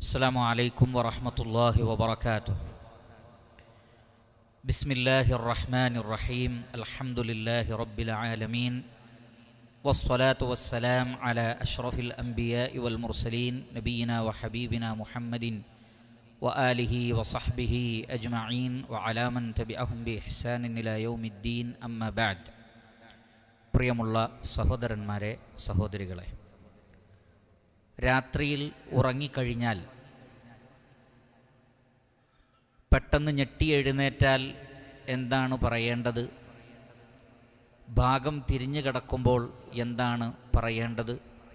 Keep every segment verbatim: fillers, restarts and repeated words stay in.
അസ്സലാമു അലൈക്കും വറഹ്മത്തുള്ളാഹി വബറകാതുഹു. ബിസ്മില്ലാഹിർ റഹ്മാനിർ റഹീം. അൽഹംദുലില്ലാഹി റബ്ബിൽ ആലമീൻ. വസ്സലാത്തു വസ്സലാം അലാ അഷ്റഫിൽ അംബിയാഇ വൽ മുർസലീൻ നബിയിനാ വഹബീബിനാ മുഹമ്മദിൻ വആലിഹി വസഹ്ബിഹി അജ്മഈൻ വഅലാ മൻ തബിഅഹും ബിഇഹ്സാനിൻ ഇലാ യൗമിദ്ദീൻ. അമ്മാ ബഅദ്. പ്രിയമുള്ള സഹോദരന്മാരെ, സഹോദരികളെ, രാത്രിയിൽ ഉറങ്ങിക്കഴിഞ്ഞാൽ പെട്ടെന്ന് ഞെട്ടി എഴുന്നേറ്റാൽ എന്താണ് പറയേണ്ടത്? ഭാഗം തിരിഞ്ഞു കിടക്കുമ്പോൾ എന്താണ് പറയേണ്ടത്?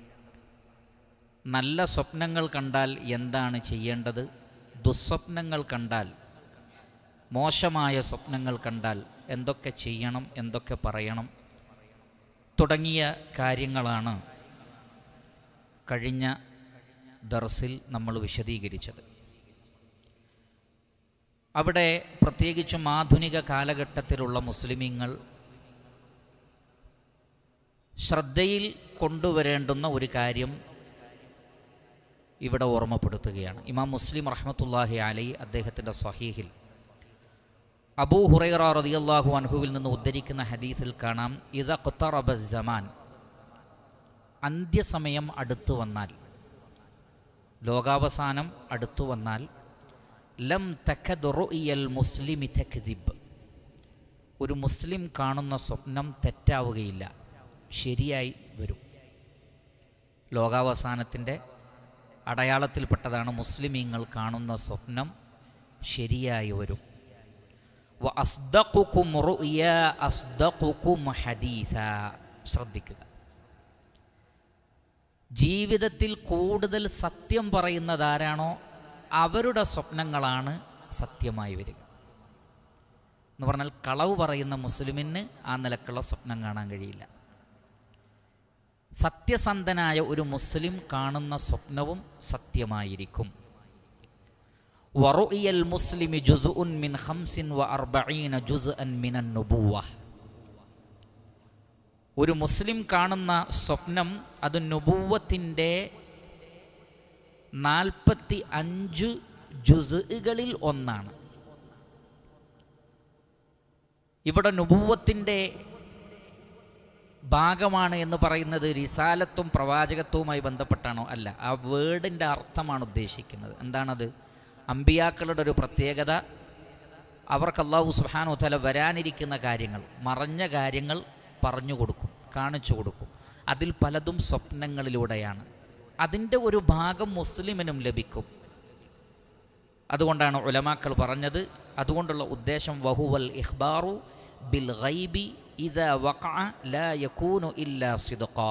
നല്ല സ്വപ്നങ്ങൾ കണ്ടാൽ എന്താണ് ചെയ്യേണ്ടത്? ദുസ്വപ്നങ്ങൾ കണ്ടാൽ, മോശമായ സ്വപ്നങ്ങൾ കണ്ടാൽ എന്തൊക്കെ ചെയ്യണം, എന്തൊക്കെ പറയണം തുടങ്ങിയ കാര്യങ്ങളാണ് കഴിഞ്ഞ ദർസിൽ നമ്മൾ വിശദീകരിച്ചത്. അവിടെ പ്രത്യേകിച്ചും ആധുനിക കാലഘട്ടത്തിലുള്ള മുസ്ലിമീങ്ങൾ ശ്രദ്ധയിൽ കൊണ്ടുവരേണ്ടുന്ന ഒരു കാര്യം ഇവിടെ ഓർമ്മപ്പെടുത്തുകയാണ്. ഇമാം മുസ്ലിം റഹ്മത്തുള്ളാഹി അലൈഹി അദ്ദേഹത്തിൻ്റെ സ്വഹീഹിൽ അബൂ ഹുറൈറ റളിയല്ലാഹു അൻഹുവിൽ നിന്ന് ഉദ്ധരിക്കുന്ന ഹദീസിൽ കാണാം, ഇദാ ഖ്തറബ സമാൻ, അന്ത്യസമയം അടുത്തു വന്നാൽ, ലോകാവസാനം അടുത്തു വന്നാൽ, ലം തഖദ് റുഇയൽ മുസ്ലിമി തക്ദിബ്, ഒരു മുസ്ലിം കാണുന്ന സ്വപ്നം തെറ്റാവുകയില്ല, ശരിയായി വരും. ലോകാവസാനത്തിൻ്റെ അടയാളത്തിൽപ്പെട്ടതാണ് മുസ്ലിമീങ്ങൾ കാണുന്ന സ്വപ്നം ശരിയായി വരും. വ അസ്ദഖുകും റുഇയ അസ്ദഖുകും ഹദീസ, ശ്രദ്ധിക്കുക, ജീവിതത്തിൽ കൂടുതൽ സത്യം പറയുന്നതാരാണോ അവരുടെ സ്വപ്നങ്ങളാണ് സത്യമായി വരിക. എന്ന് പറഞ്ഞാൽ കളവ് പറയുന്ന മുസ്ലിമിന് ആ നിലക്കുള്ള സ്വപ്നം കാണാൻ കഴിയില്ല. സത്യസന്ധനായ ഒരു മുസ്ലിം കാണുന്ന സ്വപ്നവും സത്യമായിരിക്കും. വറുഇയൽ മുസ്ലിമി ജുസ്ഉൻ മിൻ ഖംസിൻ വ അർബഈന ജുസ്അൻ മിനൻ നുബുവ്വ, ഒരു മുസ്ലിം കാണുന്ന സ്വപ്നം അത് നുബുവ്വത്തിൻ്റെ നാൽപ്പത്തി അഞ്ച് ജുസ്ഉകളിൽ ഒന്നാണ്. ഇവിടെ നുബുവ്വത്തിൻ്റെ ഭാഗമാണ് എന്ന് പറയുന്നത് റിസാലത്തും പ്രവാചകത്വവുമായി ബന്ധപ്പെട്ടാണോ? അല്ല, ആ വേർഡിൻ്റെ അർത്ഥമാണ് ഉദ്ദേശിക്കുന്നത്. എന്താണത്? അമ്പിയാക്കളുടെ ഒരു പ്രത്യേകത, അവർക്ക് അല്ലാഹു സുബ്ഹാനഹു വ തആല വരാനിരിക്കുന്ന കാര്യങ്ങൾ, മറഞ്ഞ കാര്യങ്ങൾ പറഞ്ഞു കൊടുക്കും, കാണിച്ചു കൊടുക്കും. അതിൽ പലതും സ്വപ്നങ്ങളിലൂടെയാണ്. അതിൻ്റെ ഒരു ഭാഗം മുസ്ലിമിനും ലഭിക്കും. അതുകൊണ്ടാണ് ഉലമാക്കൾ പറഞ്ഞത്, അതുകൊണ്ടുള്ള ഉദ്ദേശം വഹുവൽ ഇഖ്ബാറു ബിൽ ഗൈബി ഇദാ വഖഅ ലാ യകൂനു ഇല്ലാ സിദ്ഖാ,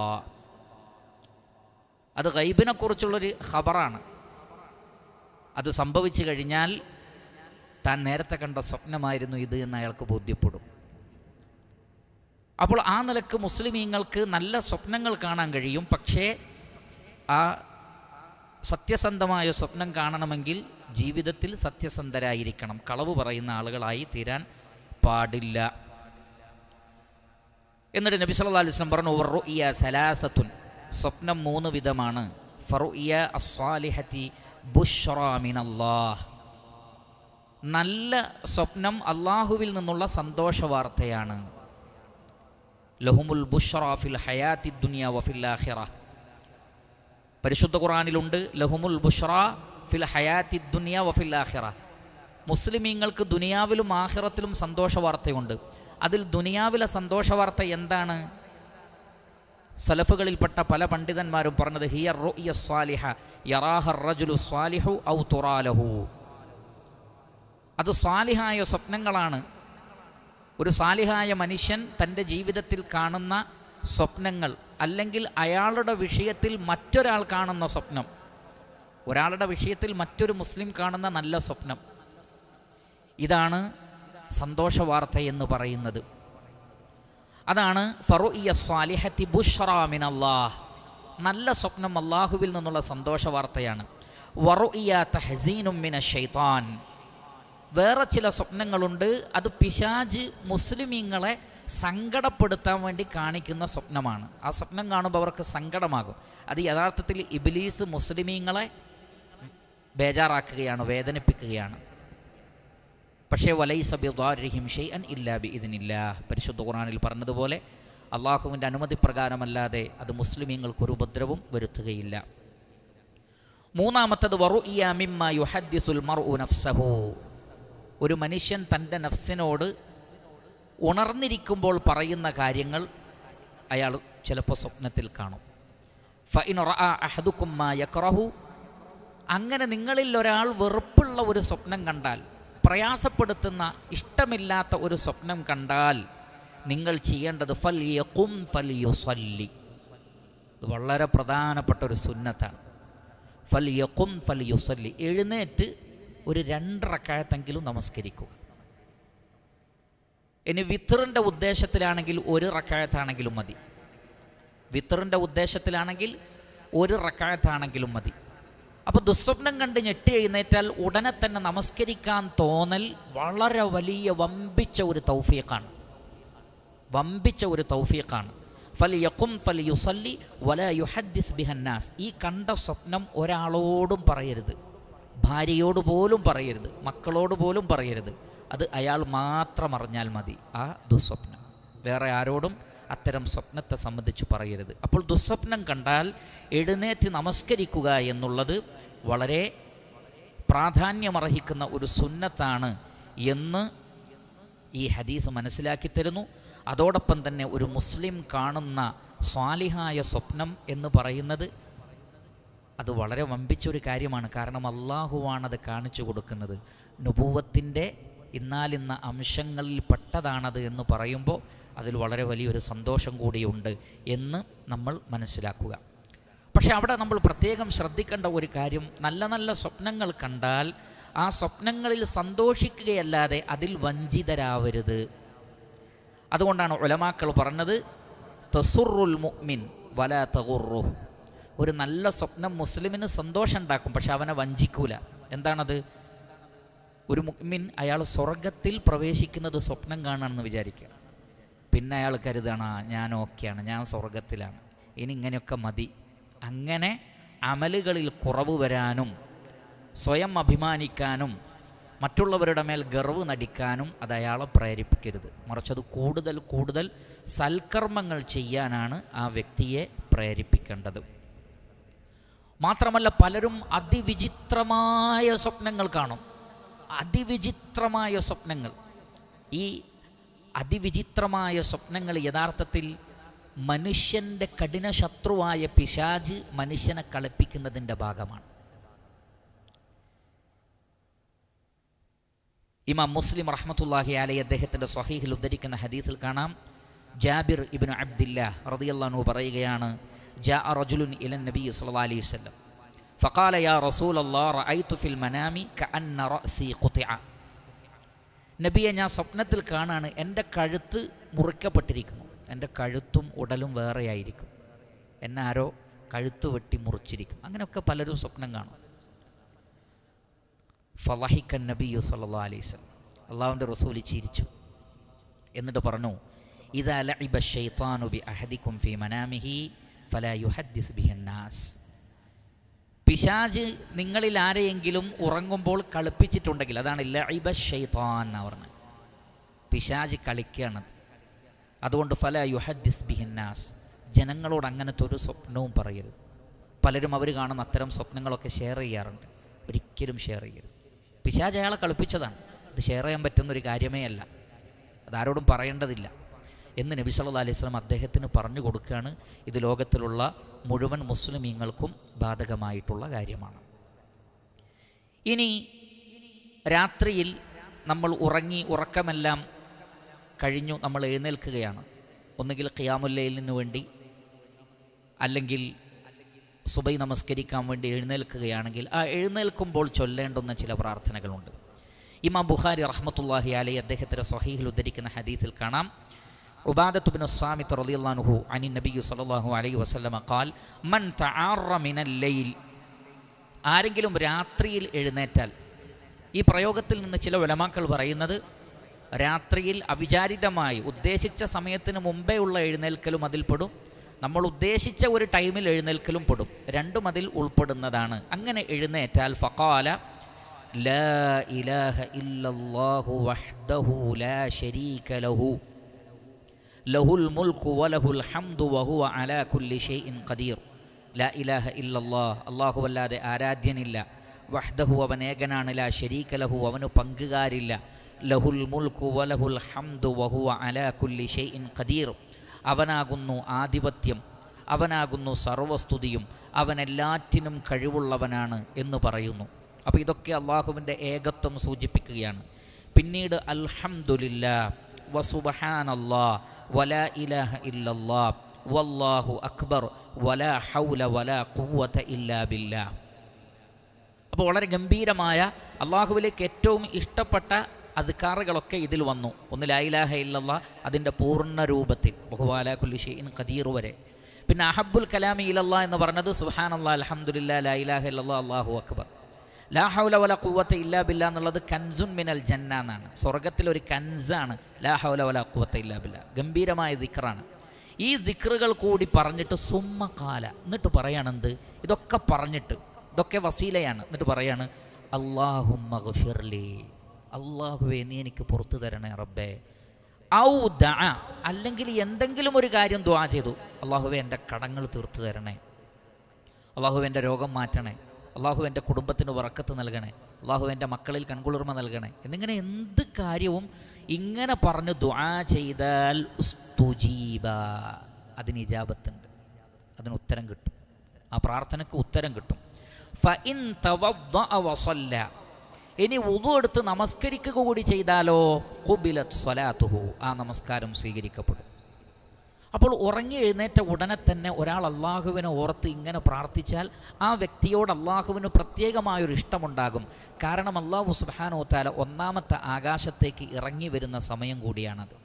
അത് ഗൈബിനെ കുറിച്ചുള്ളൊരു ഖബറാണ്. അത് സംഭവിച്ചു കഴിഞ്ഞാൽ താൻ നേരത്തെ കണ്ട സ്വപ്നമായിരുന്നു ഇത് എന്ന് അയാൾക്ക് ബോധ്യപ്പെടും. അപ്പോൾ ആ നിലക്ക് മുസ്ലിമീങ്ങൾക്ക് നല്ല സ്വപ്നങ്ങൾ കാണാൻ കഴിയും. പക്ഷേ ആ സത്യസന്ധമായ സ്വപ്നം കാണണമെങ്കിൽ ജീവിതത്തിൽ സത്യസന്ധരായിരിക്കണം, കളവ് പറയുന്ന ആളുകളായി തീരാൻ പാടില്ല. എന്നിട്ട് നബി സല്ലല്ലാഹു അലൈഹി വസല്ലം പറഞ്ഞു, വറുഇയ സലാസത്തുൻ, സ്വപ്നം മൂന്ന് വിധമാണ്. ഫറുഇയ അസ്സാലിഹതി ബുശ്റാ മിനല്ലാഹ്, നല്ല സ്വപ്നം അള്ളാഹുവിൽ നിന്നുള്ള സന്തോഷ വാർത്തയാണ്. ലഹുമുൽ ബുശ്റാ ഫിൽ ഹയാത്തി ദുനിയ വഫിൽ ആഖിറ, പരിശുദ്ധ ഖുർആനിലുണ്ട് ലഹുമുൽ ബുശ്റാ ഫിൽ ഹയാത്തി ദുനിയ വഫിൽ ആഖിറ, മുസ്ലിമീങ്ങൾക്ക് ദുനിയാവിലും ആഖിറത്തിലും സന്തോഷ വാർത്തയുണ്ട്. അതിൽ ദുനിയാവിലെ സന്തോഷ വാർത്ത എന്താണ്? സലഫുകളിൽപ്പെട്ട പല പണ്ഡിതന്മാരും പറഞ്ഞത് ഹിയ റുഇയ സ്വാലിഹ യറാഹ റജുലു സ്വാലിഹു ഔ തുറാലഹു, അത് സാലിഹായ സ്വപ്നങ്ങളാണ്. ഒരു സാലിഹായ മനുഷ്യൻ തൻ്റെ ജീവിതത്തിൽ കാണുന്ന സ്വപ്നങ്ങൾ, അല്ലെങ്കിൽ അയാളുടെ വിഷയത്തിൽ മറ്റൊരാൾ കാണുന്ന സ്വപ്നം, ഒരാളുടെ വിഷയത്തിൽ മറ്റൊരു മുസ്ലിം കാണുന്ന നല്ല സ്വപ്നം, ഇതാണ് സന്തോഷ വാർത്ത എന്ന് പറയുന്നത്. അതാണ് ഫറുഇയ സ്വാലിഹത്തി ബുശ്റാ മിനല്ലാഹ്, നല്ല സ്വപ്നം അല്ലാഹുവിൽ നിന്നുള്ള സന്തോഷ വാർത്തയാണ്. വറുഇയ തഹ്സീനും മിനശ് ശൈത്താൻ, വേറെ ചില സ്വപ്നങ്ങളുണ്ട്, അത് പിശാച് മുസ്ലിമീങ്ങളെ സങ്കടപ്പെടുത്താൻ വേണ്ടി കാണിക്കുന്ന സ്വപ്നമാണ്. ആ സ്വപ്നം കാണുമ്പോൾ അവർക്ക് സങ്കടമാകും. അത് യഥാർത്ഥത്തിൽ ഇബ്ലീസ് മുസ്ലിമീങ്ങളെ ബേജാറാക്കുകയാണ്, വേദനിപ്പിക്കുകയാണ്. പക്ഷേ വലൈസ ബിദ്ദാരിഹിം ഷൈഅൻ ഇല്ലാ ബിഇദ്നില്ലാഹ്, പരിശുദ്ധ ഖുർആനിൽ പറഞ്ഞതുപോലെ അള്ളാഹുവിൻ്റെ അനുമതി പ്രകാരമല്ലാതെ അത് മുസ്ലിമീങ്ങൾക്കൊരു ഉപദ്രവം വരുത്തുകയില്ല. മൂന്നാമത്തത് വറുഇയ മിമ്മാ യുഹദ്ദിസുൽ മർഉ നഫ്സഹു, ഒരു മനുഷ്യൻ തൻ്റെ നഫ്സിനോട് ഉണർന്നിരിക്കുമ്പോൾ പറയുന്ന കാര്യങ്ങൾ അയാൾ ചിലപ്പോൾ സ്വപ്നത്തിൽ കാണും. ഫഇൻ റഅ അഹദുക്കും മാ യക്റഹു, അങ്ങനെ നിങ്ങളിൽ ഒരാൾ വെറുപ്പുള്ള ഒരു സ്വപ്നം കണ്ടാൽ, പ്രയാസപ്പെടുത്തുന്ന ഇഷ്ടമില്ലാത്ത ഒരു സ്വപ്നം കണ്ടാൽ നിങ്ങൾ ചെയ്യേണ്ടത് ഫൽ യഖും ഫൽ യുസല്ലി, ഇത് വളരെ പ്രധാനപ്പെട്ട ഒരു സുന്നത്താണ്. ഫൽ യഖും ഫൽ യുസല്ലി, എഴുന്നേറ്റ് ഒരു രണ്ട് റക്അത്തെങ്കിലും നമസ്കരിക്കുക. ഇനി വിത്റിൻ്റെ ഉദ്ദേശത്തിലാണെങ്കിൽ ഒരു റക്അത്താണെങ്കിലും മതി. വിത്റിൻ്റെ ഉദ്ദേശത്തിലാണെങ്കിൽ ഒരു റക്അത്താണെങ്കിലും മതി. അപ്പോൾ ദുസ്വപ്നം കണ്ട് ഞെട്ടി എഴുന്നേറ്റാൽ ഉടനെ തന്നെ നമസ്കരിക്കാൻ തോന്നൽ വളരെ വലിയ വമ്പിച്ച ഒരു തൗഫീഖാണ്, വമ്പിച്ച ഒരു തൗഫീഖാണ്. ഫൽ യഖും ഫൽ യുസല്ലി വലാ യുഹദ്ദിസ് ബിഹന്നാസ്, ഈ കണ്ട സ്വപ്നം ഒരാളോടും പറയരുത്, ഭാര്യയോട് പോലും പറയരുത്, മക്കളോട് പോലും പറയരുത്. അത് അയാൾ മാത്രം അറിഞ്ഞാൽ മതി ആ ദുസ്വപ്നം. വേറെ ആരോടും അത്തരം സ്വപ്നത്തെ സംബന്ധിച്ച് പറയരുത്. അപ്പോൾ ദുസ്വപ്നം കണ്ടാൽ എഴുന്നേറ്റ് നമസ്കരിക്കുക എന്നുള്ളത് വളരെ പ്രാധാന്യമർഹിക്കുന്ന ഒരു സുന്നത്താണ് എന്ന് ഈ ഹദീസ് മനസ്സിലാക്കി തരുന്നു. അതോടൊപ്പം തന്നെ ഒരു മുസ്ലിം കാണുന്ന സ്വാലിഹായ സ്വപ്നം എന്ന് പറയുന്നത് അത് വളരെ വമ്പിച്ചൊരു കാര്യമാണ്. കാരണം അള്ളാഹുവാണത് കാണിച്ചു കൊടുക്കുന്നത്. നുബൂവത്തിൻ്റെ ഇന്നാലിന്ന അംശങ്ങളിൽ പെട്ടതാണത് എന്ന് പറയുമ്പോൾ അതിൽ വളരെ വലിയൊരു സന്തോഷം കൂടിയുണ്ട് എന്ന് നമ്മൾ മനസ്സിലാക്കുക. പക്ഷെ അവിടെ നമ്മൾ പ്രത്യേകം ശ്രദ്ധിക്കേണ്ട ഒരു കാര്യം, നല്ല നല്ല സ്വപ്നങ്ങൾ കണ്ടാൽ ആ സ്വപ്നങ്ങളിൽ സന്തോഷിക്കുകയല്ലാതെ അതിൽ വഞ്ചിതരാവരുത്. അതുകൊണ്ടാണ് ഉലമാക്കൾ പറഞ്ഞത് തസുറുൽ മുഅ്മിൻ വലാ തഗുറുഹു, ഒരു നല്ല സ്വപ്നം മുസ്ലിമിന് സന്തോഷം ഉണ്ടാക്കും, പക്ഷെ അവനെ വഞ്ചിക്കൂല. എന്താണത്? ഒരു മുഅ്മിൻ അയാൾ സ്വർഗത്തിൽ പ്രവേശിക്കുന്നത് സ്വപ്നം കാണാണെന്ന് വിചാരിക്കുക. പിന്നെ അയാൾ കരുതാണ് ഞാൻ ഓക്കെയാണ്, ഞാൻ സ്വർഗത്തിലാണ്, ഇനി ഇങ്ങനെയൊക്കെ മതി. അങ്ങനെ അമലുകളിൽ കുറവ് വരാനും സ്വയം അഭിമാനിക്കാനും മറ്റുള്ളവരുടെ മേൽ ഗർവ് നടിക്കാനും അത് അയാളെ പ്രേരിപ്പിക്കരുത്. മറിച്ചത് കൂടുതൽ കൂടുതൽ സൽക്കർമ്മങ്ങൾ ചെയ്യാനാണ് ആ വ്യക്തിയെ പ്രേരിപ്പിക്കേണ്ടത്. മാത്രമല്ല പലരും അതിവിചിത്രമായ സ്വപ്നങ്ങൾ കാണും, അതിവിചിത്രമായ സ്വപ്നങ്ങൾ. ഈ അതിവിചിത്രമായ സ്വപ്നങ്ങൾ യഥാർത്ഥത്തിൽ മനുഷ്യൻ്റെ കഠിന ശത്രുവായ പിശാച് മനുഷ്യനെ കളിപ്പിക്കുന്നതിൻ്റെ ഭാഗമാണ്. ഇമാം മുസ്ലിം റഹ്മത്തുള്ളാഹി അലൈഹി അദ്ദേഹത്തിൻ്റെ സ്വഹീഹിൽ ഉദ്ധരിക്കുന്ന ഹദീസിൽ കാണാം, ജാബിർ ഇബ്നു അബ്ദില്ലാഹ് റളിയല്ലാഹു അൻഹു പറയുകയാണ്, ജാഅ റജുലുൻ ഇലൻ നബി സ്വല്ലല്ലാഹു അലൈഹി വസല്ലം ഫഖാല യാ റസൂലല്ലാഹ് റഅയ്തു ഫിൽ മനാമി കഅന്ന റഅസി ഖുതിഅ. നബിയെ, ഞാൻ സ്വപ്നത്തിൽ കാണാണ് എൻ്റെ കഴുത്ത് മുറിക്കപ്പെട്ടിരിക്കുന്നു, എൻ്റെ കഴുത്തും ഉടലും വേറെയായിരിക്കും, എന്നെ ആരോ കഴുത്ത് വെട്ടി മുറിച്ചിരിക്കും. അങ്ങനെയൊക്കെ പലരും സ്വപ്നം കാണും. ഫളഹിക്കൻ നബിയു സല്ലല്ലാഹു അലൈഹി വസല്ലം, അള്ളാഹുവിൻ്റെ റസൂൽ ചിരിച്ചു. എന്നിട്ട് പറഞ്ഞു, ഇദാ ലഇബ ശൈത്താനു ബി അഹദികും ഫീ മനാമിഹി ഫലാ യുഹദ്ദിസ് ബിഹിന്നാസ്. പിശാച് നിങ്ങളിൽ ആരെയെങ്കിലും ഉറങ്ങുമ്പോൾ കളിപ്പിച്ചിട്ടുണ്ടെങ്കിൽ, അതാണ് ലഇബ ശൈത്താൻ എന്ന് പറഞ്ഞത്, പിശാച് കളിക്കുകയാണത്. അതുകൊണ്ട് ഫലാ യുഹദ്ദിസ് ബിഹിന്നാസ്, ജനങ്ങളോട് അങ്ങനത്തെ ഒരു സ്വപ്നവും പറയരുത്. പലരും അവർ കാണുന്ന അത്തരം സ്വപ്നങ്ങളൊക്കെ ഷെയർ ചെയ്യാറുണ്ട്. ഒരിക്കലും ഷെയർ ചെയ്യരുത്. പിശാച് അയാളെ കളിപ്പിച്ചതാണ്, അത് ഷെയർ ചെയ്യാൻ പറ്റുന്നൊരു കാര്യമേ അല്ല, അതാരോടും പറയേണ്ടതില്ല എന്ന് നബി സല്ലല്ലാഹു അലൈഹി വസല്ലം അദ്ദേഹത്തിന് പറഞ്ഞു കൊടുക്കുകയാണ്. ഇത് ലോകത്തിലുള്ള മുഴുവൻ മുസ്ലിമീങ്ങൾക്കും ബാധകമായിട്ടുള്ള കാര്യമാണ്. ഇനി രാത്രിയിൽ നമ്മൾ ഉറങ്ങി, ഉറക്കമെല്ലാം കഴിഞ്ഞു, നമ്മൾ എഴുന്നേൽക്കുകയാണ്. ഒന്നുകിൽ ഖിയാമുൽ ലൈലിന് വേണ്ടി അല്ലെങ്കിൽ സുബൈ നമസ്കരിക്കാൻ വേണ്ടി എഴുന്നേൽക്കുകയാണെങ്കിൽ ആ എഴുന്നേൽക്കുമ്പോൾ ചൊല്ലേണ്ടുന്ന ചില പ്രാർത്ഥനകളുണ്ട്. ഇമാം ബുഖാരി റഹ്മത്തുള്ളാഹി അലൈഹി അദ്ദേഹത്തിൻ്റെ സ്വഹീഹിൽ ഉദ്ധരിക്കുന്ന ഹദീസിൽ കാണാം, ഉബാദത്ത് ഇബ്നു സ്സാമിത്ത് റളിയല്ലാഹു അൻഹു അനി നബി സല്ലല്ലാഹു അലൈഹി വസല്ലമ ഖാൽ മൻ തആറ മിനൽ ലൈൽ, ആരെങ്കിലും രാത്രിയിൽ എഴുന്നേറ്റാൽ. ഈ പ്രയോഗത്തിൽ നിന്ന് ചില ഉലമാക്കൾ പറയുന്നത് രാത്രിയിൽ അവിചാരിതമായി ഉദ്ദേശിച്ച സമയത്തിന് മുമ്പേ ഉള്ള എഴുന്നേൽക്കലും അതിൽപ്പെടും, നമ്മൾ ഉദ്ദേശിച്ച ഒരു ടൈമിൽ എഴുന്നേൽക്കലും പെടും, രണ്ടും അതിൽ ഉൾപ്പെടുന്നതാണ്. അങ്ങനെ എഴുന്നേറ്റാൽ ഫഖാല ലാ ഇലാഹ ഇല്ലല്ലാഹു വഹ്ദഹു ലാ ശരീക ലഹു ലഹുൽ മുൽക്കു വലഹുൽ ഹംദു വഹുവ അലാ കുല്ലി ഷൈഇൻ ഖദീർ. ലാ ഇലാഹ ഇല്ലല്ലാഹ്, അല്ലാഹു അല്ലാതെ ആരാധ്യനില്ല, വഹ്ദഹു അവൻ ഏകനാണ്, ലാ ശരീക ലഹു അവന് പങ്കുകാരില്ല, ലഹുൽ മുൽക്കു വലഹുൽ ഹംദു വഹുവ അലാ കുല്ലി ഷൈഇൻ ഖദീർ അവനാകുന്നു ആധിപത്യം, അവനാകുന്നു സർവസ്തുതിയും, അവൻ എല്ലാറ്റിനും കഴിവുള്ളവനാണ് എന്ന് പറയുന്നു. അപ്പോൾ ഇതൊക്കെ അള്ളാഹുവിൻ്റെ ഏകത്വം സൂചിപ്പിക്കുകയാണ്. പിന്നീട് അൽഹംദുലില്ലാ വസുബ്ഹാനല്ലാഹ് വലാ ഇലാഹ ഇല്ലല്ലാഹ് വല്ലാഹു അക്ബർ വലാ ഹൗല വലാ ഖുവത ഇല്ലാ ബില്ലാഹ്. അപ്പോൾ വളരെ ഗംഭീരമായ അള്ളാഹുവിലേക്ക് ഏറ്റവും ഇഷ്ടപ്പെട്ട അദ്കാറുകളൊക്കെ ഇതിൽ വന്നു. ഒന്ന് ലാ ഇലാഹ ഇല്ലല്ലാഹ് അതിൻ്റെ പൂർണ്ണ രൂപത്തിൽ, വഹുവ അലാ കുല്ലി ഷൈഇൻ ഖദീർ വരെ. പിന്നെ അഹബ്ബുൽ കലാമി ഇലല്ലാഹ് എന്ന് പറഞ്ഞത് സുബ്ഹാനല്ലാഹ് അൽഹംദുലില്ലാഹ് ലാ ഇലാഹ ഇല്ലല്ലാഹ് അല്ലാഹു അക്ബർ. ലാ ഹൗല വലാ ഖുവത ഇല്ലാ ബില്ലാ എന്നുള്ളത് കൻസുൻ മിനൽ ജന്ന എന്നാണ്, സ്വർഗത്തിലൊരു കൻസാണ് ലാ ഹൗല വലാ ഖുവത ഇല്ലാ ബില്ലാ. ഗംഭീരമായ ദിക്റാണ്. ഈ ദിക്റുകൾ കൂടി പറഞ്ഞിട്ട് സുമ്മ ഖാല, എന്നിട്ട് പറയാണെന്ത്, ഇതൊക്കെ പറഞ്ഞിട്ട്, ഇതൊക്കെ വസീലയാണ്, എന്നിട്ട് പറയാണ് അല്ലാഹുമ്മ ഗ്ഫിർലി, അല്ലാഹുവേ നീ എനിക്ക് പുറത്തു തരണേ റബ്ബേ. ഔ ദഅ, അല്ലെങ്കിൽ എന്തെങ്കിലും ഒരു കാര്യം ദുആ ചെയ്തു, അല്ലാഹുവേ എൻ്റെ കടങ്ങൾ തീർത്തു തരണേ, അല്ലാഹുവേ എൻ്റെ രോഗം മാറ്റണേ, അല്ലാഹു എൻ്റെ കുടുംബത്തിന് ബറക്കത്ത് നൽകണേ, അല്ലാഹു എൻ്റെ മക്കളിൽ കൺകുളിർമ നൽകണേ എന്നിങ്ങനെ എന്ത് കാര്യവും ഇങ്ങനെ പറഞ്ഞ് ദുആ ചെയ്താൽ ഉസ്തുജീബ, അതിന് ഇജാബത്തുണ്ട്, അതിന് ഉത്തരം കിട്ടും, ആ പ്രാർത്ഥനയ്ക്ക് ഉത്തരം കിട്ടും. ഫഇൻ തവദ്ദഅ വസല്ല, ഇനി വുളു എടുത്ത് നമസ്കരിക്കുക കൂടി ചെയ്താലോ ഖുബിലത് സ്വലാത്തുഹു, ആ നമസ്കാരം സ്വീകരിക്കപ്പെടും. അപ്പോൾ ഉറങ്ങി എഴുന്നേറ്റ ഉടനെ തന്നെ ഒരാൾ അള്ളാഹുവിനെ ഓർത്ത് ഇങ്ങനെ പ്രാർത്ഥിച്ചാൽ ആ വ്യക്തിയോട് അള്ളാഹുവിന് പ്രത്യേകമായൊരു ഇഷ്ടമുണ്ടാകും. കാരണം അള്ളാഹു സുബ്ഹാനഹു വ തആല ഒന്നാമത്തെ ആകാശത്തേക്ക് ഇറങ്ങി വരുന്ന സമയം കൂടിയാണത്.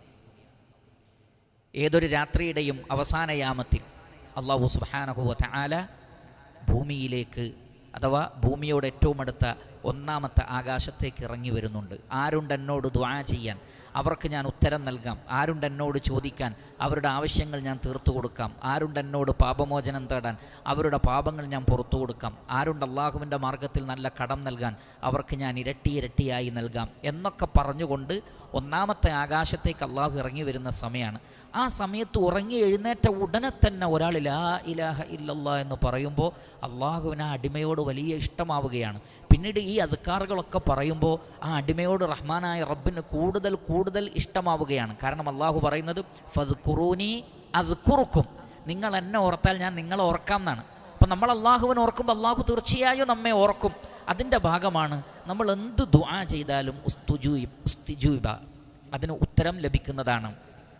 ഏതൊരു രാത്രിയുടെയും അവസാനയാമത്തിൽ അള്ളാഹു സുബ്ഹാനഹു വ തആല ഭൂമിയിലേക്ക്, അഥവാ ഭൂമിയോട് ഏറ്റവും അടുത്ത ഒന്നാമത്തെ ആകാശത്തേക്ക് ഇറങ്ങി വരുന്നുണ്ട്. ആരുണ്ട് എന്നോട് ദുആ ചെയ്യാൻ, അവർക്ക് ഞാൻ ഉത്തരം നൽകാം. ആരുണ്ട് എന്നോട് ചോദിക്കാൻ, അവരുടെ ആവശ്യങ്ങൾ ഞാൻ തീർത്തു കൊടുക്കാം. ആരുണ്ട് എന്നോട് പാപമോചനം തേടാൻ, അവരുടെ പാപങ്ങൾ ഞാൻ പുറത്തു കൊടുക്കാം. ആരുണ്ട് അള്ളാഹുവിൻ്റെ മാർഗത്തിൽ നല്ല കടം നൽകാൻ, അവർക്ക് ഞാൻ ഇരട്ടി ഇരട്ടിയായി നൽകാം എന്നൊക്കെ പറഞ്ഞുകൊണ്ട് ഒന്നാമത്തെ ആകാശത്തേക്ക് അള്ളാഹു ഇറങ്ങി വരുന്ന സമയമാണ്. ആ സമയത്ത് ഉറങ്ങി എഴുന്നേറ്റ ഉടനെ തന്നെ ഒരാൾ ലാ ഇലാഹ ഇല്ലല്ലാഹ് എന്ന് പറയുമ്പോൾ അള്ളാഹുവിന് ആ അടിമയോട് വലിയ ഇഷ്ടമാവുകയാണ്. പിന്നീട് ഈ അദ്കാറുകളൊക്കെ പറയുമ്പോൾ ആ അടിമയോട് റഹ്മാനായ റബ്ബിന് കൂടുതൽ കൂടുതൽ ഇഷ്ടമാവുകയാണ്. കാരണം അള്ളാഹു പറയുന്നത് ഫദ്കുറൂനി അദ്കുറുക്കും, നിങ്ങൾ എന്നെ ഓർത്താൽ ഞാൻ നിങ്ങളെ ഓർക്കാം എന്നാണ്. അപ്പം നമ്മൾ അള്ളാഹുവിനെ ഓർക്കുമ്പോൾ അള്ളാഹു തീർച്ചയായും നമ്മെ ഓർക്കും. അതിൻ്റെ ഭാഗമാണ് നമ്മൾ എന്ത് ദുആ ചെയ്താലും ഉസ്തുജൂബ് ഉസ്തുജൂബ, അതിന് ഉത്തരം ലഭിക്കുന്നതാണ്.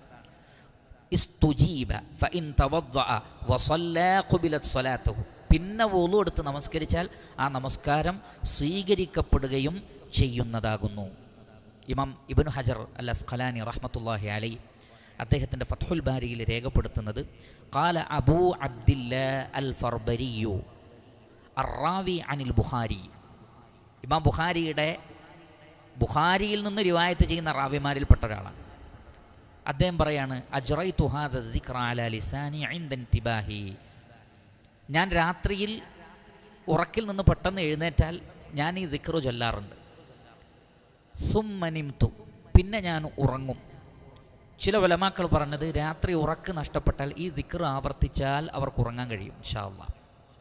ഇസ്തുജീബ ഫഇൻ തവദ്ദഅ വസല്ലാ ഖുബിലത് സ്വലാത്തുഹു, പിന്നെ വുളു എടുത്ത് നമസ്കരിച്ചാൽ ആ നമസ്കാരം സ്വീകരിക്കപ്പെടുകയും ചെയ്യുന്നതാകുന്നു. ഇമാം ഇബ്നു ഹജർ അൽ അസ്ഖലാനി റഹ്മത്തുള്ളാഹി അലൈഹി അദ്ദേഹത്തിൻ്റെ ഫത്ഹുൽ ബാരിയിൽ രേഖപ്പെടുത്തുന്നത് ഖാല അബൂ അബ്ദില്ലാ അൽ ഫർബരിയു അറാവി അനിൽ ബുഖാരി, ഇമാം ബുഖാരിയുടെ ബുഖാരിയിൽ നിന്ന് റിവായത്ത് ചെയ്യുന്ന റാവിമാരിൽപ്പെട്ട ഒരാളാണ്. അദ്ദേഹം പറയാണ് അജ്റൈതു ഹാദ ദിക്റ അലാ ലിസാനി ഇൻദ ഇന്തിബാഹി, ഞാൻ രാത്രിയിൽ ഉറക്കിൽ നിന്ന് പെട്ടെന്ന് എഴുന്നേറ്റാൽ ഞാൻ ഈ ദിക്റ് ചൊല്ലാറുണ്ട്. സുമ്മ നിംതു, പിന്നെ ഞാൻ ഉറങ്ങും. ചില ഉലമാക്കൾ പറഞ്ഞത് രാത്രി ഉറക്ക് നഷ്ടപ്പെട്ടാൽ ഈ ദിക്റ് ആവർത്തിച്ചാൽ അവർക്ക് ഉറങ്ങാൻ കഴിയും ഇൻഷാ അല്ലാഹ്.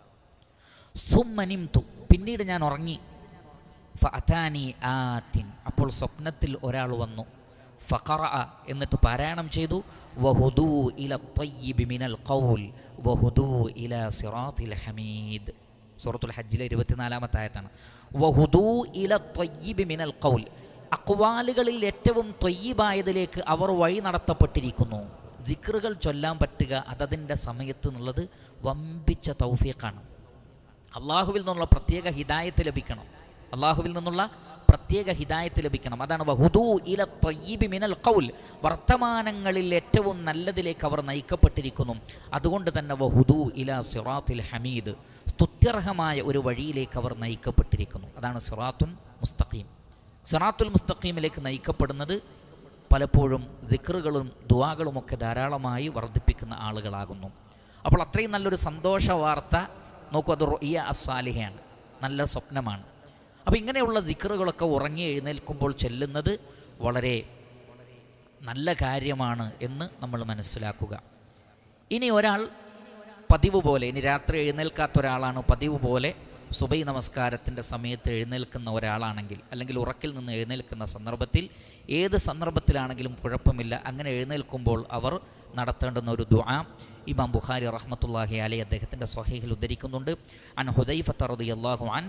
സുമ്മ നിംതു, പിന്നീട് ഞാൻ ഉറങ്ങി. ഫഅതാനി ആതിൻ, അപ്പോൾ സ്വപ്നത്തിൽ ഒരാൾ വന്നു. ഫഖറഅ, എന്നിട്ട് പാരായണം ചെയ്തു. വഹുദൂ ഇല ത്വയ്യിബി മിനൽ ഖൗൽ വഹുദൂ ഇല സിറാത്തിൽ ഹമീദ്, സൂറത്തുൽ ഹജ്ജിലെ ഇരുപത്തിനാലാമത്തെ ആയത്താണ്. വഹുദൂ ഇല ത്വയ്യിബി മിനൽ ഖൗൽ, അഖ്വാലുകളിൽ ഏറ്റവും ത്വയ്യിബായതിലേക്ക് അവർ വഴി നടത്തപ്പെട്ടിരിക്കുന്നു. ദിക്റുകൾ ചൊല്ലാൻ പറ്റുക അതതിൻ്റെ സമയത്ത് എന്നുള്ളത് വമ്പിച്ച തൗഫീഖാണ്. അള്ളാഹുവിൽ നിന്നുള്ള പ്രത്യേക ഹിദായത്ത് ലഭിക്കണം, അള്ളാഹുവിൽ നിന്നുള്ള പ്രത്യേക ഹിദായത്ത് ലഭിക്കണം. അതാണ് വഹുദൂ ഇല ത്വയ്യിബി മിനൽ ഖൗൽ, വർത്തമാനങ്ങളിൽ ഏറ്റവും നല്ലതിലേക്ക് അവർ നയിക്കപ്പെട്ടിരിക്കുന്നു. അതുകൊണ്ട് തന്നെ വഹുദൂ ഇല സിറാത്തിൽ ഹമീദ്, സ്തുത്യർഹമായ ഒരു വഴിയിലേക്ക് അവർ നയിക്കപ്പെട്ടിരിക്കുന്നു. അതാണ് സിറാത്തുൽ മുസ്തഖീം. സിറാത്തുൽ മുസ്തഖീമിലേക്ക് നയിക്കപ്പെടുന്നത് പലപ്പോഴും ദിക്റുകളും ദുആകളുമൊക്കെ ധാരാളമായി വർദ്ധിപ്പിക്കുന്ന ആളുകളാകുന്നു. അപ്പോൾ അത്രയും നല്ലൊരു സന്തോഷ വാർത്ത നോക്കൂ, അത് റുഇയ അസ്സാലിഹയാണ്, നല്ല സ്വപ്നമാണ്. അപ്പോൾ ഇങ്ങനെയുള്ള ദിക്റുകളൊക്കെ ഉറങ്ങി എഴുന്നേൽക്കുമ്പോൾ ചെല്ലുന്നത് വളരെ നല്ല കാര്യമാണ് എന്ന് നമ്മൾ മനസ്സിലാക്കുക. ഇനി ഒരാൾ പതിവ് പോലെ, ഇനി രാത്രി എഴുന്നേൽക്കാത്ത ഒരാളാണ് പതിവ് പോലെ സുബൈ നമസ്കാരത്തിൻ്റെ സമയത്ത് എഴുന്നേൽക്കുന്ന ഒരാളാണെങ്കിൽ, അല്ലെങ്കിൽ ഉറക്കിൽ നിന്ന് എഴുന്നേൽക്കുന്ന സന്ദർഭത്തിൽ, ഏത് സന്ദർഭത്തിലാണെങ്കിലും കുഴപ്പമില്ല, അങ്ങനെ എഴുന്നേൽക്കുമ്പോൾ അവർ നടത്തേണ്ടുന്ന ഒരു ദുആ ഇമാം ബുഖാരി റഹ്മത്തുള്ളാഹി അലൈഹി അദ്ദേഹത്തിൻ്റെ സ്വഹീഹിൽ ഉദ്ധരിക്കുന്നുണ്ട്. അൻ ഹുദൈഫത റളിയല്ലാഹു അൻ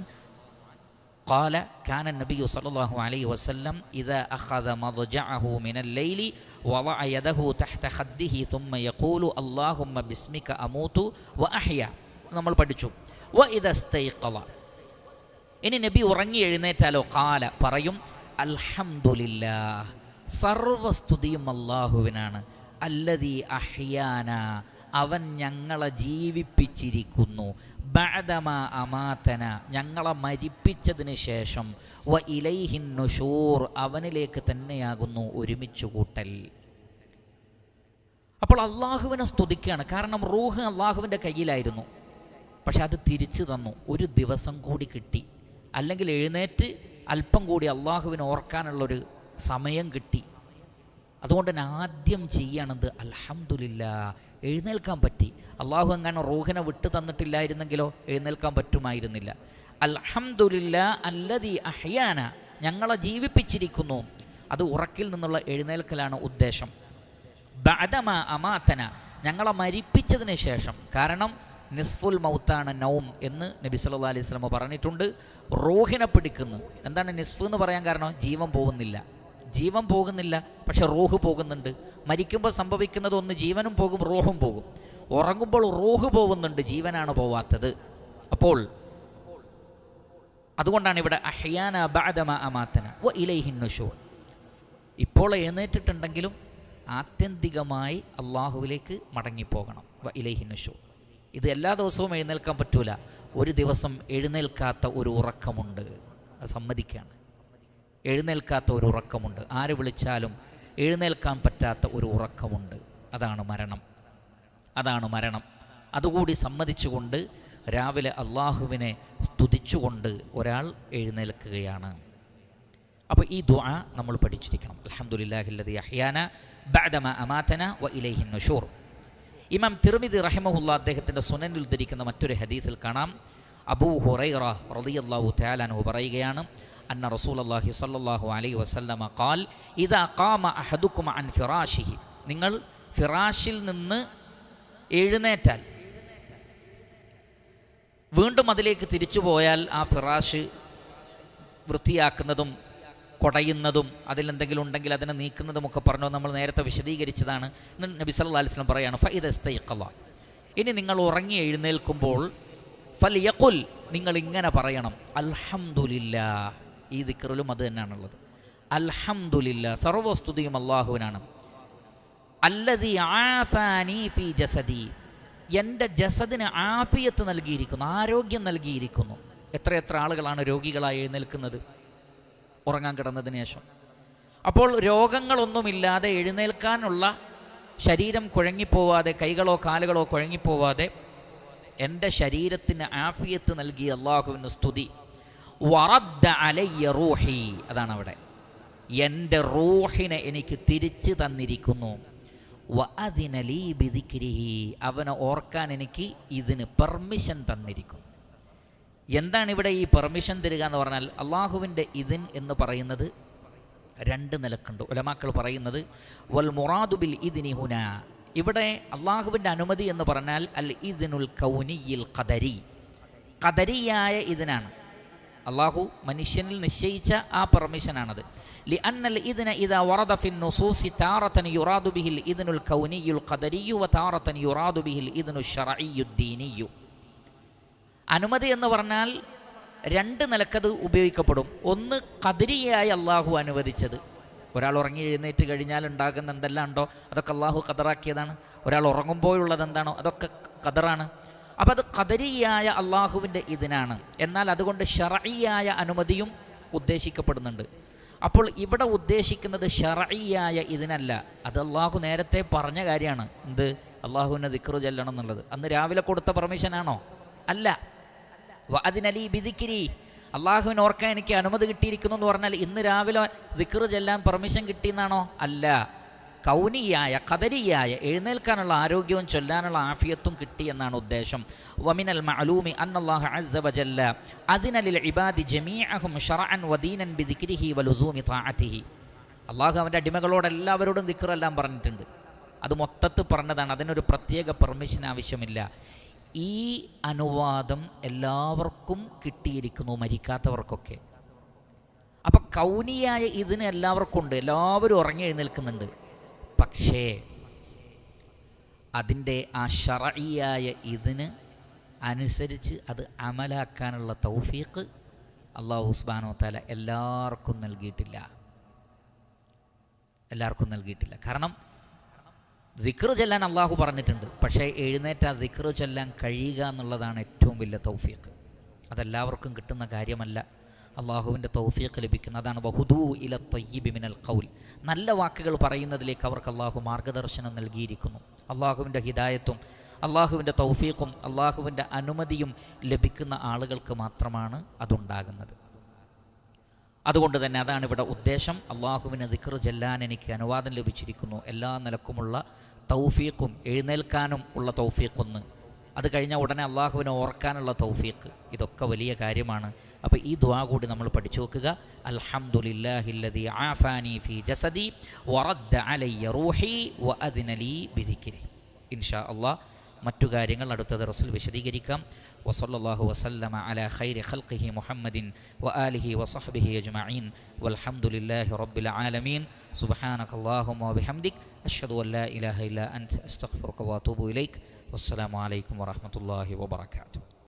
قال كان النبي صلى الله عليه وسلم إذا أخذ مضجعه من الليل وضع يده تحت خده ثم يقول اللهم باسمك أموت وأحيا. നമ്മൾ പഠിച്ചു. وإذا استيقظ, ഇനി നബി ഉറങ്ങി എഴുന്നേറ്റാലോ, ഖാല പറയും അൽഹംദുലില്ലാഹ്, സർവസ്തുതിയും അല്ലാഹുവിനാണ്, അല്ലദീ അഹ്യാന, അവൻ ഞങ്ങളെ ജീവിപ്പിച്ചിരിക്കുന്നു, ബഅദമാ അമാതന, ഞങ്ങളെ മരിപ്പിച്ചതിന് ശേഷം, വ ഇലൈഹിൻ നുശൂർ, അവനിലേക്ക് തന്നെയാകുന്നു ഒരുമിച്ച് കൂട്ടൽ. അപ്പോൾ അള്ളാഹുവിനെ സ്തുതിക്കുകയാണ്. കാരണം റൂഹ് അള്ളാഹുവിൻ്റെ കയ്യിലായിരുന്നു, പക്ഷെ അത് തിരിച്ചു തന്നു, ഒരു ദിവസം കൂടി കിട്ടി, അല്ലെങ്കിൽ എഴുന്നേറ്റ് അല്പം കൂടി അള്ളാഹുവിനെ ഓർക്കാനുള്ളൊരു സമയം കിട്ടി. അതുകൊണ്ട് തന്നെ ആദ്യം ചെയ്യണത് അൽഹംദുലില്ലാഹ്, എഴുന്നേൽക്കാൻ പറ്റി. അള്ളാഹു എങ്ങനെ റൂഹിനെ വിട്ടു തന്നിട്ടില്ലായിരുന്നെങ്കിലോ എഴുന്നേൽക്കാൻ പറ്റുമായിരുന്നില്ല. അൽഹംദുലില്ലാഹ് അല്ലദീ അഹ്യാന, ഞങ്ങളെ ജീവിപ്പിച്ചിരിക്കുന്നു, അത് ഉറക്കിൽ നിന്നുള്ള എഴുന്നേൽക്കലാണ് ഉദ്ദേശം. ബഅദമാ അമാതന, ഞങ്ങളെ മരിപ്പിച്ചതിന് ശേഷം, കാരണം നിസ്ഫുൽ മൗത്താണ് നൗം എന്ന് നബി സല്ലല്ലാഹു അലൈഹി വസല്ലം പറഞ്ഞിട്ടുണ്ട്. റൂഹിനെ പിടിക്കുന്നു. എന്താണ് നിസ്ഫ് എന്ന് പറയാൻ കാരണം? ജീവൻ പോകുന്നില്ല, ജീവൻ പോകുന്നില്ല, പക്ഷെ റൂഹ് പോകുന്നുണ്ട്. മരിക്കുമ്പോൾ സംഭവിക്കുന്നത് ഒന്ന്, ജീവനും പോകും റൂഹും പോകും. ഉറങ്ങുമ്പോൾ റൂഹ് പോകുന്നുണ്ട്, ജീവനാണ് പോവാത്തത്. അപ്പോൾ അതുകൊണ്ടാണ് ഇവിടെ അഹ്യാന ബഅദമാ അമാതന വ ഇലൈഹിൻ നുശൂർ. ഇപ്പോൾ എഴുന്നേറ്റിട്ടുണ്ടെങ്കിലും ആത്യന്തികമായി അള്ളാഹുവിലേക്ക് മടങ്ങിപ്പോകണം. വ ഇലൈഹിൻ നുശൂർ. ഇത് എല്ലാ ദിവസവും എഴുന്നേൽക്കാൻ പറ്റൂല. ഒരു ദിവസം എഴുന്നേൽക്കാത്ത ഒരു ഉറക്കമുണ്ട്, അത് സമ്മതിക്കുകയാണ്. എഴുന്നേൽക്കാത്ത ഒരു ഉറക്കമുണ്ട്, ആര് വിളിച്ചാലും എഴുന്നേൽക്കാൻ പറ്റാത്ത ഒരു ഉറക്കമുണ്ട്. അതാണ് മരണം, അതാണ് മരണം. അതുകൂടി സമ്മതിച്ചുകൊണ്ട് രാവിലെ അള്ളാഹുവിനെ സ്തുതിച്ചുകൊണ്ട് ഒരാൾ എഴുന്നേൽക്കുകയാണ്. അപ്പോൾ ഈ ദുആ നമ്മൾ പഠിച്ചിരിക്കണം. അൽഹംദുലില്ലാഹില്ലദീ അഹ്യാന ബഅദമാ അമാതന വ ഇലൈഹിൻ നുശൂർ. ഇമാം തിർമിദി റഹിമഹുല്ലാ അദ്ദേഹത്തിൻ്റെ സുനനിൽ ഉദ്ധരിക്കുന്ന മറ്റൊരു ഹദീസിൽ കാണാം, അബൂ ഹുറൈറ റളിയല്ലാഹു തആല അൻഹു പറയുകയാണ്, അന്ന റസൂലുള്ളാഹി സ്വല്ലല്ലാഹു അലൈഹി വസല്ലമ ഖാൽ ഇദാ ഖാമ അഹദുകും അൻ ഫിറാശിഹി, നിങ്ങൾ ഫിറാഷിൽ നിന്ന് എഴുന്നേറ്റാൽ, വീണ്ടും അതിലേക്ക് തിരിച്ചു പോയാൽ, ആ ഫിറാഷ് വൃത്തിയാക്കുന്നതും കുടയുന്നതും അതിലെന്തെങ്കിലും ഉണ്ടെങ്കിൽ അതിനെ നീക്കുന്നതും ഒക്കെ പറഞ്ഞു നമ്മൾ നേരത്തെ വിശദീകരിച്ചതാണ്. നബി സല്ലല്ലാഹു അലൈഹി വസല്ലം പറയാണ്, ഫഇദ ഇസ്തൈഖള, ഇനി നിങ്ങൾ ഉറങ്ങി എഴുന്നേൽക്കുമ്പോൾ, ഫൽയഖുൽ, നിങ്ങൾ ഇങ്ങനെ പറയണം, അൽഹംദുലില്ലാഹ്. ഈ ദിക്റിലും അത് തന്നെയാണുള്ളത്. അൽഹംദുലില്ലാഹ്, സർവസ്തുതിയും അള്ളാഹുവിനാണ്. അല്ലദീ ആഫാനി ഫീ ജസദി, എൻ്റെ ജസദിന് ആഫിയത്ത് നൽകിയിരിക്കുന്നു, ആരോഗ്യം നൽകിയിരിക്കുന്നു. എത്രയെത്ര ആളുകളാണ് രോഗികളായി എഴുന്നേൽക്കുന്നത് ഉറങ്ങാൻ കിടന്നതിന് ശേഷം. അപ്പോൾ രോഗങ്ങളൊന്നുമില്ലാതെ എഴുന്നേൽക്കാനുള്ള ശരീരം കുഴങ്ങിപ്പോവാതെ, കൈകളോ കാലുകളോ കുഴങ്ങിപ്പോവാതെ എൻ്റെ ശരീരത്തിന് ആഫിയത്ത് നൽകിയ അള്ളാഹുവിന് സ്തുതി. വറദ്ദ അലയ്യ റൂഹി, അതാണ് അവിടെ, എൻ്റെ റൂഹിനെ എനിക്ക് തിരിച്ചു തന്നിരിക്കുന്നു. വഅദിന ലീ ബിദിക്രിഹി, അവനെ ഓർക്കാൻ എനിക്ക് ഇതിന് പെർമിഷൻ തന്നിരിക്കുന്നു. എന്താണ് ഇവിടെ ഈ പെർമിഷൻ തരിക എന്ന് പറഞ്ഞാൽ? അള്ളാഹുവിൻ്റെ ഇദിൻ എന്ന് പറയുന്നത് രണ്ട് നിലക്കുണ്ട്. ഉലമാക്കൾ പറയുന്നത് വൽ മുറാദു ബിൽ ഇദ്നി ഹുന, ഇവിടെ അള്ളാഹുവിൻ്റെ അനുമതി എന്ന് പറഞ്ഞാൽ അൽ ഇദ്നുൽ കൗനിയിൽ ഖദരി, ഖദരിയായ ഇതിനാണ്. അള്ളാഹു മനുഷ്യനിൽ നിശ്ചയിച്ച ആ പെർമിഷനാണത്. ലിഅന്നൽ ഇദ്ന ഇദാ വറദ ഫിൻ നുസൂസി താറതൻ യുറാദു ബിഹിൽ ഇദ്നുൽ കൗനിയുൽ ഖദരിയു വ താറതൻ യുറാദു ബിഹിൽ ഇദ്നു ശർഇയ്യു ദീനിയു. അനുമതി എന്ന് പറഞ്ഞാൽ രണ്ട് നിലക്കത് ഉപയോഗിക്കപ്പെടും. ഒന്ന് ഖദരിയായി അള്ളാഹു അനുവദിച്ചത്, ഒരാൾ ഉറങ്ങി എഴുന്നേറ്റ് കഴിഞ്ഞാൽ ഉണ്ടാകുന്ന എന്തെല്ലാം ഉണ്ടോ അതൊക്കെ അള്ളാഹു ഖദറാക്കിയതാണ്. ഒരാൾ ഉറങ്ങുമ്പോഴുള്ളത് എന്താണോ അതൊക്കെ ഖദറാണ്. അപ്പോൾ അത് ഖദരിയായ അള്ളാഹുവിൻ്റെ ഇതിനാണ്. എന്നാൽ അതുകൊണ്ട് ശർഇയായ അനുമതിയും ഉദ്ദേശിക്കപ്പെടുന്നുണ്ട്. അപ്പോൾ ഇവിടെ ഉദ്ദേശിക്കുന്നത് ശർഇയായ ഇതിനല്ല, അത് അള്ളാഹു നേരത്തെ പറഞ്ഞ കാര്യമാണ്. എന്ത്? അള്ളാഹുവിനെ ദിക്റ് ചെല്ലണം എന്നുള്ളത്? അന്ന് രാവിലെ കൊടുത്ത പെർമിഷനാണോ? അല്ല. വഅദ്നലി ബിദിക്രി, അള്ളാഹുവിനെ ഓർക്കാൻ എനിക്ക് അനുമതി കിട്ടിയിരിക്കുന്നു എന്ന് പറഞ്ഞാൽ ഇന്ന് രാവിലെ ദിക്റ് ചെല്ലാൻ പെർമിഷൻ കിട്ടിയെന്നാണോ? അല്ല. കൗനിയായ ഖദരിയായ എഴുന്നേൽക്കാനുള്ള ആരോഗ്യവും ചൊല്ലാനുള്ള ആഫിയത്തും കിട്ടി എന്നാണ് ഉദ്ദേശം. വമിനൽ മഅലൂമി അന്നല്ലാഹു അസ്സ വജല്ല അദ്ന ലിൽ ഇബാദി ജമീഅഹും ശറഅൻ വദീനൻ ബിദിക്രിഹി വലുസൂമി തആതിഹി. അള്ളാഹു അവൻ്റെ അടിമകളോട് എല്ലാവരോടും ദിക്റെല്ലാം പറഞ്ഞിട്ടുണ്ട്. അത് മൊത്തത്തിൽ പറഞ്ഞതാണ്, അതിനൊരു പ്രത്യേക പെർമിഷൻ ആവശ്യമില്ല. ഈ അനുവാദം എല്ലാവർക്കും കിട്ടിയിരിക്കുന്നു, മരിക്കാത്തവർക്കൊക്കെ. അപ്പം കൗനിയായ ഇതിന് എല്ലാവർക്കും ഉണ്ട്, എല്ലാവരും ഉറങ്ങി എഴുന്നേൽക്കുന്നുണ്ട്. പക്ഷേ അതിൻ്റെ ആ ശറഈയായ ഇതിന് അനുസരിച്ച് അത് അമലാക്കാനുള്ള തൗഫീഖ് അല്ലാഹു സുബ്ഹാനഹു വ തആല എല്ലാവർക്കും നൽകിയിട്ടില്ല, എല്ലാവർക്കും നൽകിയിട്ടില്ല. കാരണം ദിക്റ് ചൊല്ലാൻ അള്ളാഹു പറഞ്ഞിട്ടുണ്ട്, പക്ഷേ എഴുന്നേറ്റ് ആ ദിക്റ് ചൊല്ലാൻ കഴിയുക എന്നുള്ളതാണ് ഏറ്റവും വലിയ തൗഫീഖ്. അതെല്ലാവർക്കും കിട്ടുന്ന കാര്യമല്ല, അള്ളാഹുവിൻ്റെ തൗഫീഖ് ലഭിക്കുന്ന അതാണ്. വഹുദൂ ഇല ത്വയ്യിബി മിനൽ ഖൗൽ, നല്ല വാക്കുകൾ പറയുന്നതിലേക്ക് അവർക്ക് അള്ളാഹു മാർഗദർശനം നൽകിയിരിക്കുന്നു. അള്ളാഹുവിൻ്റെ ഹിദായത്തും അള്ളാഹുവിൻ്റെ തൗഫീഖും അള്ളാഹുവിൻ്റെ അനുമതിയും ലഭിക്കുന്ന ആളുകൾക്ക് മാത്രമാണ് അതുണ്ടാകുന്നത്. അതുകൊണ്ട് തന്നെ അതാണ് ഇവിടെ ഉദ്ദേശം. അള്ളാഹുവിനെ ദിക്റ് ചെല്ലാൻ എനിക്ക് അനുവാദം ലഭിച്ചിരിക്കുന്നു, എല്ലാ നിലക്കുമുള്ള തൗഫീഖും എഴുന്നേൽക്കാനും ഉള്ള തൗഫീഖൊന്ന്, അത് കഴിഞ്ഞ ഉടനെ അള്ളാഹുവിനെ ഓർക്കാനുള്ള തൗഫീഖ്, ഇതൊക്കെ വലിയ കാര്യമാണ്. അപ്പോൾ ഈ ദുആ കൂടി നമ്മൾ പഠിച്ചു വെക്കുക. അൽഹംദുലില്ലാഹില്ലദീ ആഫാനി ഫീ ജസദി വറദ്ദ അലയ്യ റൂഹി വഅദ്ന ലീ ബിദിക്രി. ഇൻഷാ അള്ളാഹ് മറ്റു കാര്യങ്ങൾ അടുത്ത ദർസിൽ വിശദീകരിക്കാം. വസല്ലല്ലാഹു വസല്ലമ അലാ ഖൈരി ഖൽഖിഹി മുഹമ്മദിൻ വആലിഹി വസഹ്ബിഹി അജ്മഈൻ വൽഹംദുലില്ലാഹി റബ്ബിൽ ആലമീൻ. സുബ്ഹാനകല്ലാഹുമ്മ വബിഹംദിക് അഷ്ഹദു അൻ ലാ ഇലാഹ ഇല്ലാ അൻത അസ്തഗ്ഫിറുക വഅതൂബു ഇലൈക്. വസ്സലാമു അലൈക്കും വറഹ്മത്തുള്ളാഹി വബറകാതുഹു.